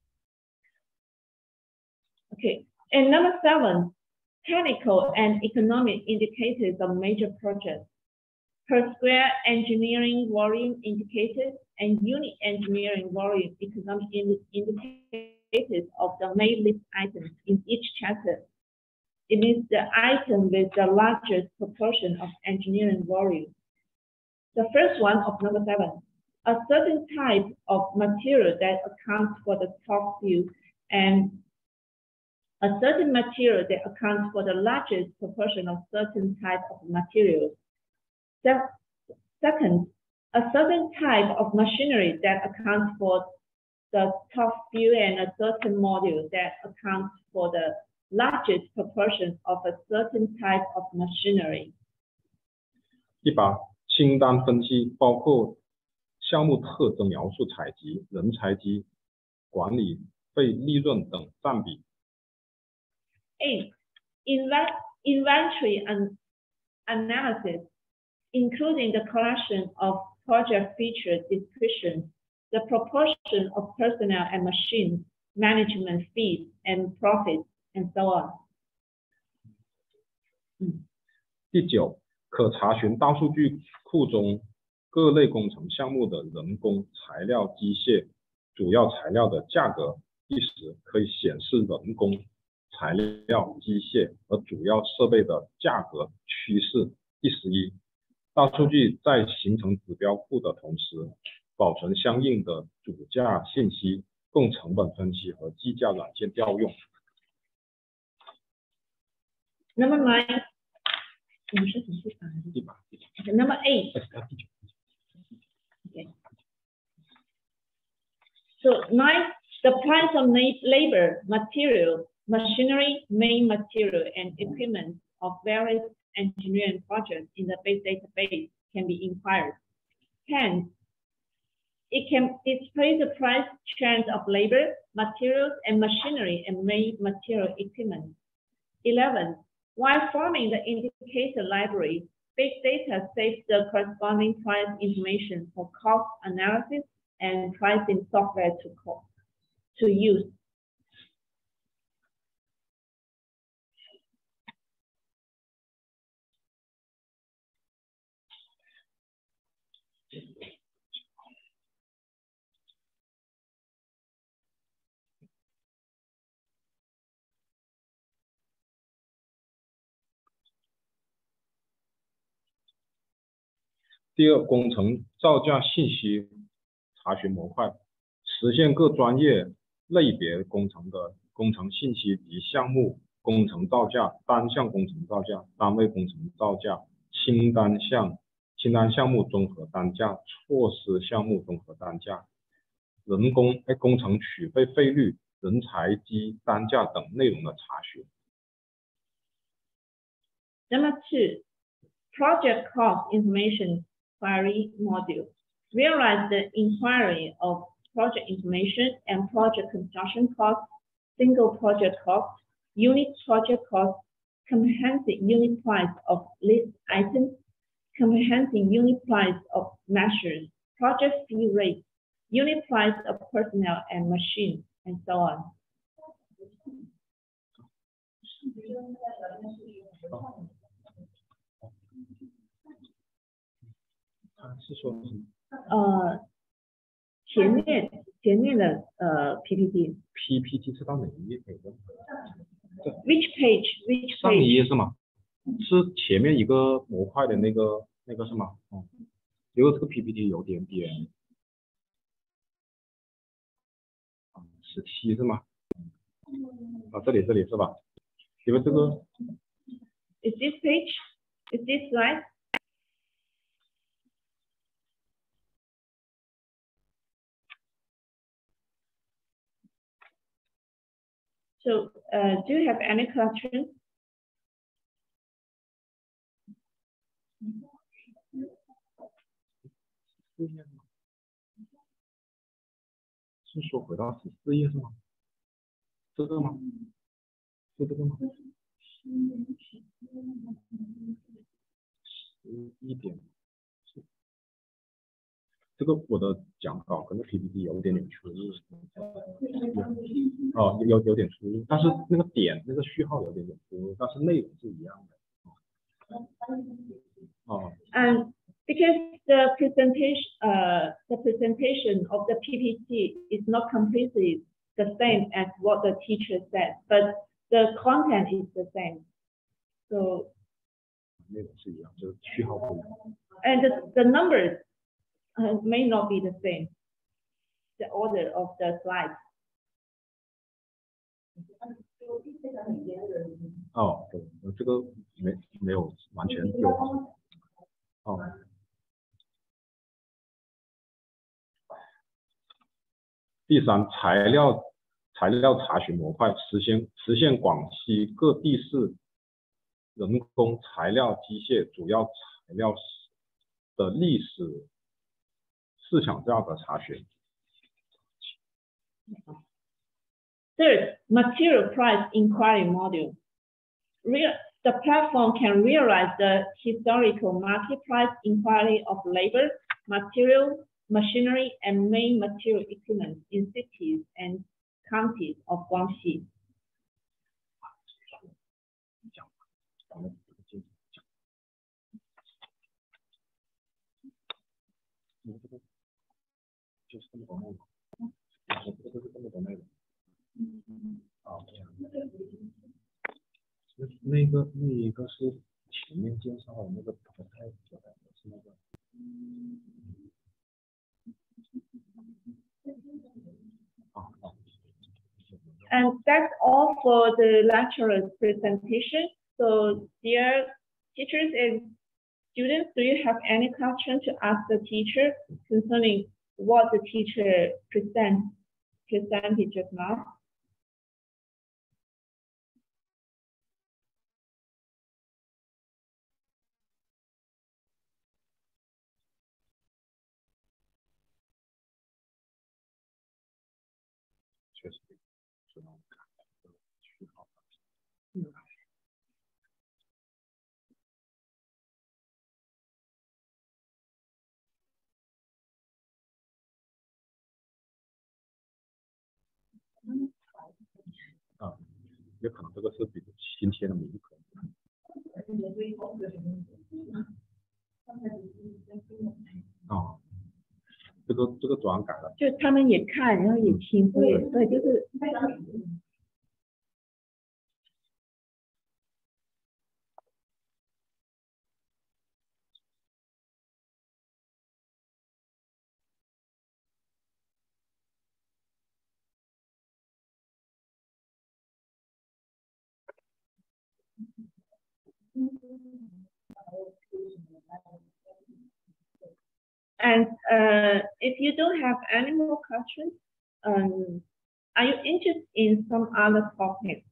Okay, and number seven, technical and economic indicators of major projects, per square engineering volume indicators, and unit engineering volume economic indicators of the main list items in each chapter. It means the item with the largest proportion of engineering volume. The first one of number seven, a certain type of material that accounts for the top view, and a certain material that accounts for the largest proportion of certain type of materials. Second, a certain type of machinery that accounts for the top few and a certain module that accounts for the largest proportion of a certain type of machinery. 100清单分析包括项目特征描述、采集、人才及管理费、利润等占比。 8. Inventory analysis, including the collection of project feature descriptions, the proportion of personnel and machine management fees and profits, and so on. 第9，可查询大数据库中各类工程项目的人工、材料、机械、主要材料的价格。第10，可以显示人工、材料、机械和主要设备的价格趋势。第11，大数据在形成指标库的同时，保存相应的主价信息，供成本分析和计价软件调用。 Number 9. Number 8. Okay. So 9, the price of labor, material, machinery, main material, and equipment of various engineering projects in the base database can be inquired. 10, it can display the price trends of labor, materials, and machinery and main material equipment. 11, while forming the indicator library, big data saves the corresponding price information for cost analysis and pricing software to use. 第2，工程造价信息查询模块，实现各专业类别工程的工程信息及项目工程造价、单项工程造价、单位工程造价、清单项目综合单价、措施项目综合单价、工程取费费率、人才机单价等内容的查询。 Number 2, project cost information query module. Realize the inquiry of project information and project construction costs, single project cost, unit project cost, comprehensive unit price of list items, comprehensive unit price of measures, project fee rate, unit price of personnel and machine, and so on. 是说前面的PPT 是到哪一页 ？Which page？ 上一页是吗？是前面一个模块的那个是吗？因为这个 PPT 有点17是吗？这里是吧？因为这个 Is this page? Is this slide? So, do you have any questions? 是说回到14页是吗？这个吗？是这个吗？11点。这个我的讲稿跟那 PPT 有点出入。有点出入，但是那个点那个序号有点出入，但是内容是一样的。 Because the presentation of the PPT is not completely the same as what the teacher said, but the content is the same. So 内容是一样，就是序号不一样。 And the numbers may not be the same. The order of the slides. 对，这个没有完全有。 第三，材料查询模块实现广西各地市人工材料机械主要材料的历史市场价格查询。 Third, material price inquiry module. The platform can realize the historical market price inquiry of labor, material, machinery, and main material equipment in cities and counties of Guangxi. And that's all for the lecturer's presentation. So dear teachers and students, do you have any question to ask the teacher concerning what the teacher presented just now? And if you don't have any more questions, are you interested in some other topics?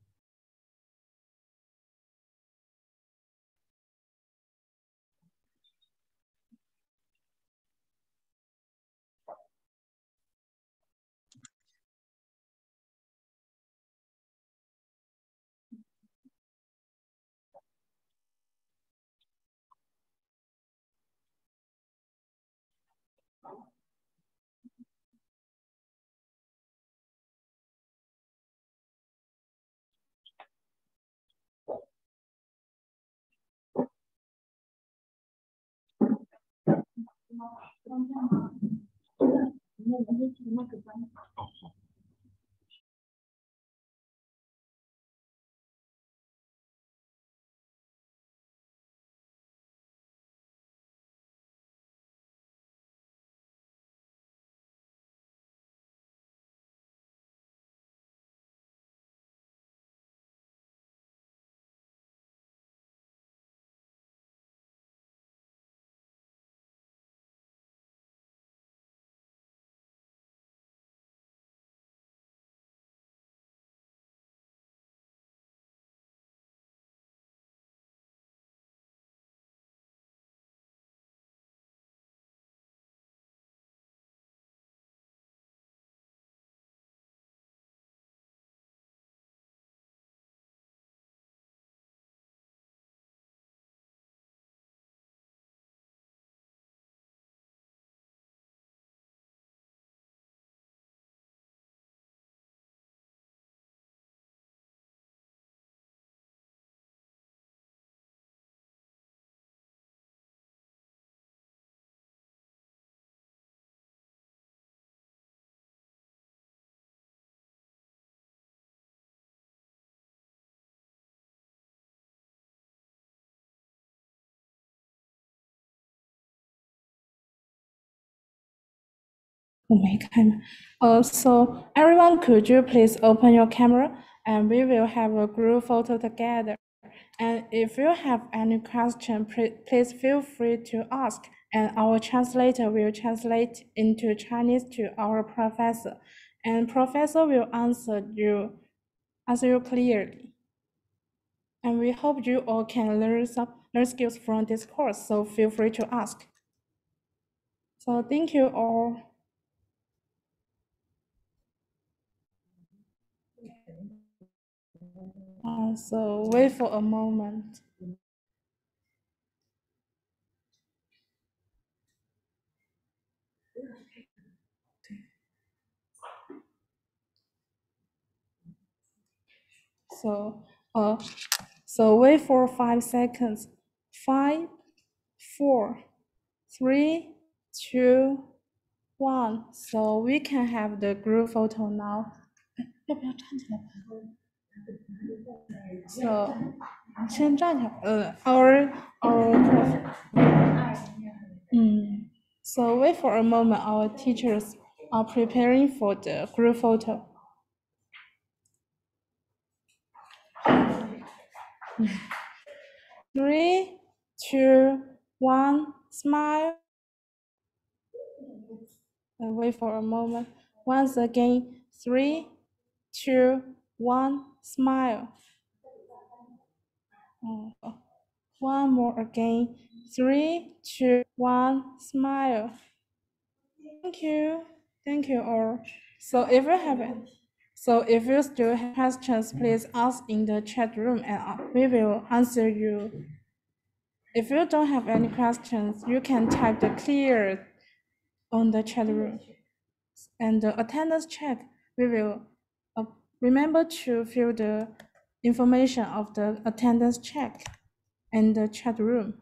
So everyone, could you please open your camera and we will have a group photo together. And if you have any question, please feel free to ask, and our translator will translate into Chinese to our professor. and professor will answer you clearly. And we hope you all can learn skills from this course, so feel free to ask. So thank you all. So wait for a moment. So wait for 5 seconds. 5, 4, 3, 2, 1. So we can have the group photo now. So 先站起来. Our So wait for a moment. Our teachers are preparing for the group photo. Three, two, one, smile. Wait for a moment. Once again, 3, 2, 1, smile. One more again. 3, 2, 1, smile. Thank you all. So if you still have questions, please ask in the chat room and we will answer you. If you don't have any questions, you can type the clear on the chat room. And the attendance check, we will remember to fill the information of the attendance check in the chat room.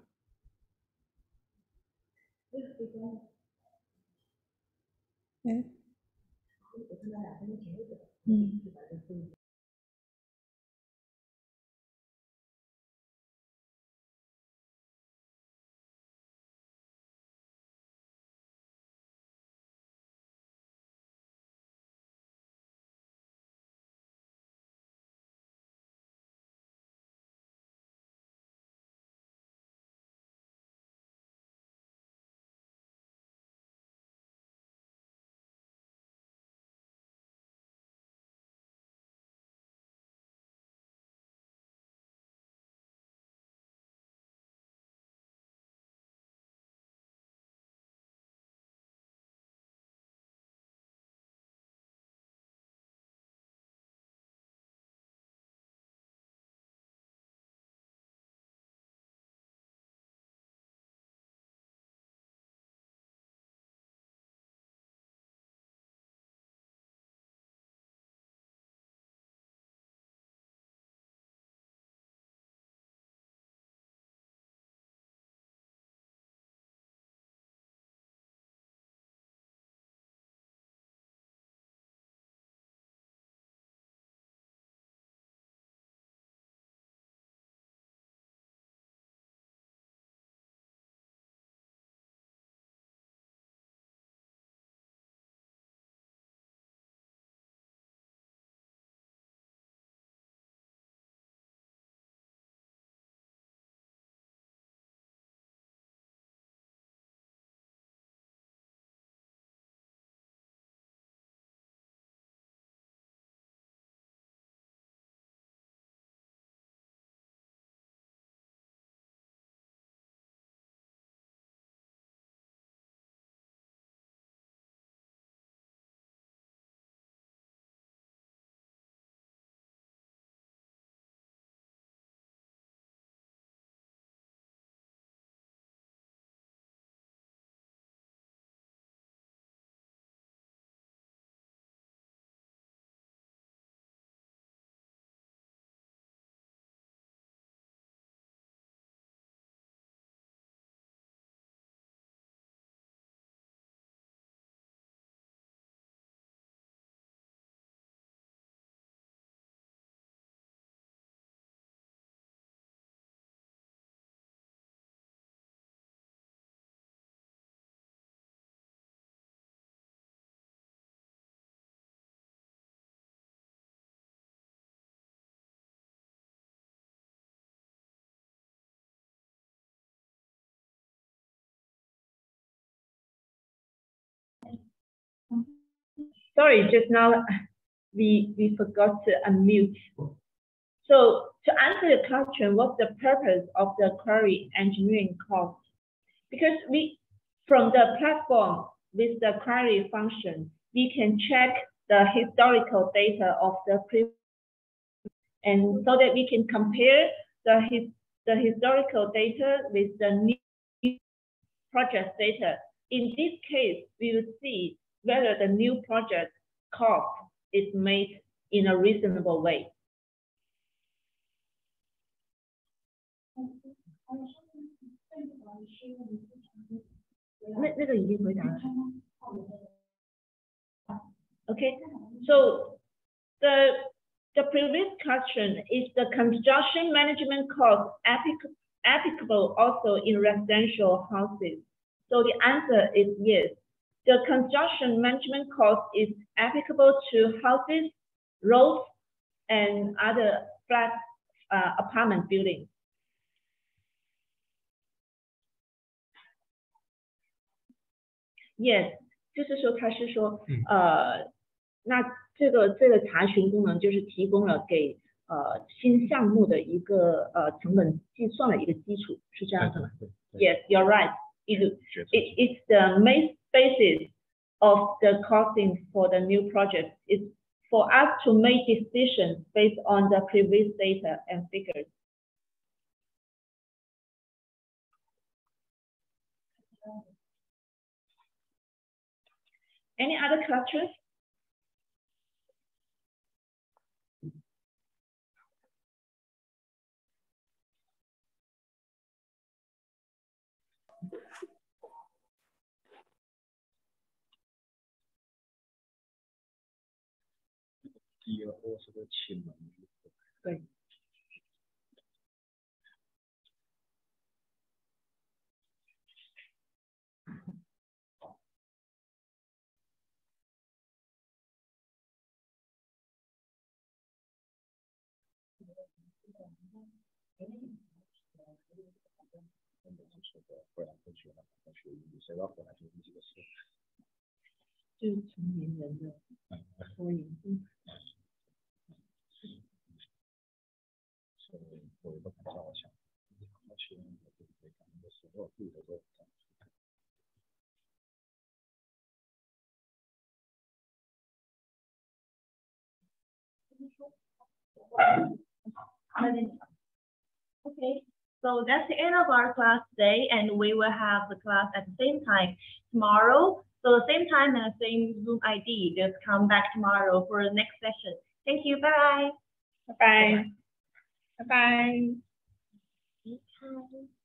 Sorry, just now we forgot to unmute. So to answer the question, what's the purpose of the query engineering course? Because from the platform with the query function, we can check the historical data of the previous, and so that we can compare the historical data with the new project data. In this case, we will see whether the new project cost is made in a reasonable way. Okay, so the previous question is the construction management cost applicable also in residential houses? So the answer is yes. The construction management cost is applicable to houses, roads, and other flat apartment buildings. Yes， 就是说他是说，那这个查询功能就是提供了给新项目的一个成本计算的一个基础，是这样的吗？ Yes, you're right. It's the main basis of the costing for the new project. It's for us to make decisions based on the previous data and figures. Any other questions? Great. Okay, so that's the end of our class today, and we will have the class at the same time tomorrow. So the same time and the same Zoom ID. Just come back tomorrow for the next session. Thank you. Bye. Bye. Bye. Bye.